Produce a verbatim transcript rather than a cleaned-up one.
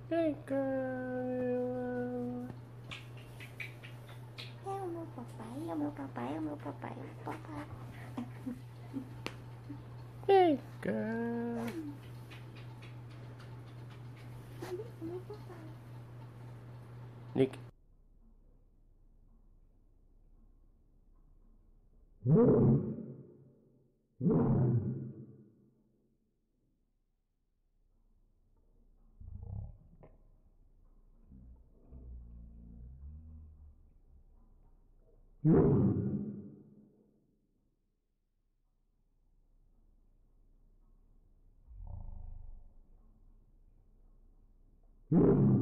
Vem cá, É o meu papai, é o meu papai, é o meu papai, é o papai. vem cá. É o meu papai. Nick. Mm-hmm.